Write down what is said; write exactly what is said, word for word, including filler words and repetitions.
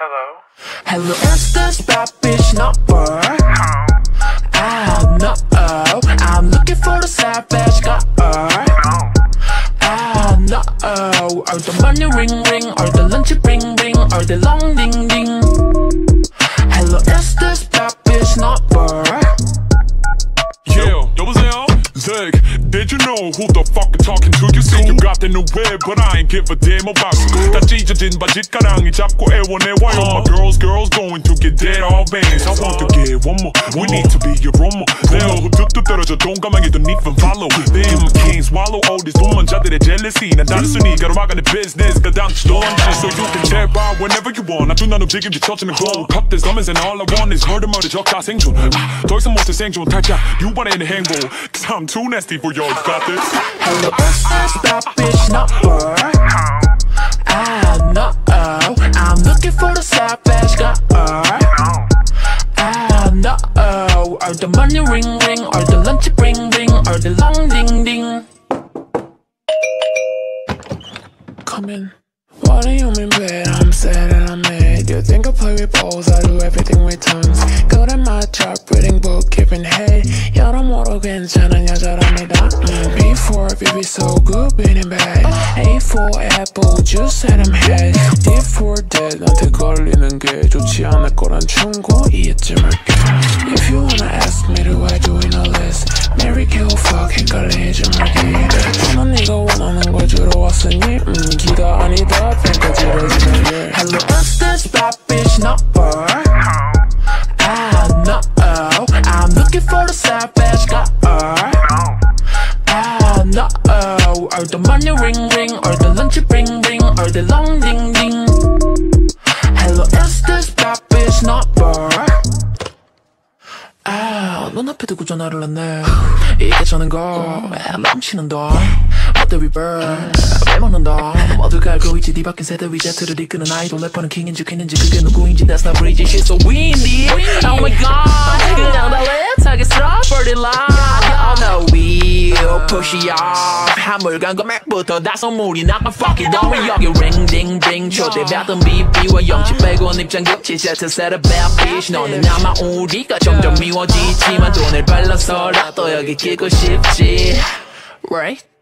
Hello. Hello, is this bad bitch number? Ah, no. I'm looking for the savage girl. Ah, no. Are the money ring ring? Are the lunch bring bring? Are the long ding ding? Hello, is this bad bitch number? Yeah, 여보세요? Zach, did you know who the fuck you talking to? You say you got the new web, but I ain't give a damn about you. 다 찢어진 바짓가랑이 잡고 애원해. Why all my girls, girls going to get dead all bands? I want to get one more, we need to be your one more. 내가 뚝뚝 떨어져 동감하게 don't even follow. Them can't swallow all this 돈만자들의 jealousy. 난 다른 순위가 돌아가는 business 가당치도 않지. So you can check out whenever you want. 나 준한 움직임지 처치는 go. Cut this comments and all I want is 허름머리 적다 생존. 더 이상 못해 생존 탈자 유발에는 행복. Cause I'm too nasty for y'all, you got this? Hello, is this bad bitch number? Ah, no. I'm looking for the savage girl. Ah, no. Are the money ring ring? Are the lunch bring bring? Are the long ding ding? Come in. What do you mean, babe? I'm sad and I'm mad. You think I play with balls? I do everything with tongues. Good at my job, reading book, giving head. 여러모로 괜찮은 여자랍니다. mm. B for Bibi, so good, being bad. A for apple juice and I'm head. D for dead, 나한테 걸리는 게 좋지 않을 거란 충고 이해쯤 할게. If you wanna ask me, do I do in a list? Marry, kill, fuck, 헷갈리지 말게. 난 네가 원하는 걸 주러 왔으니 음, 기가 아니다. Hello, is this bad bitch number? Ah, no. I'm looking for the savage girl. Ah, no. Are the money ring ring? Are the lunch bring bring? Are the long ding ding? Hello, is this bad bitch number? 아, 눈앞에 두고 전화를 했네. 이게 저는 걸 넘치는 돈 어때 reverse 왜 먹는다 모두가 알고 있지 뒤바뀐 세대 위제트를 이끄는 아이돌 래퍼는 킹인지 퀸인지 그게 누구인지 that's not bridge she's so windy oh my god 그냥 달래타겠어 for the line y'all know we'll push it off 한물간 금액부터 다 선물이 나가 fuck it 너무 여기 ring ding ding 초대받은 비비와 영치 빼고 입장 겹치 세트 set a bad bitch 너는 아마 우리가 점점 미워지지만 돈을 발라서라도 여기 끼고 싶지 right?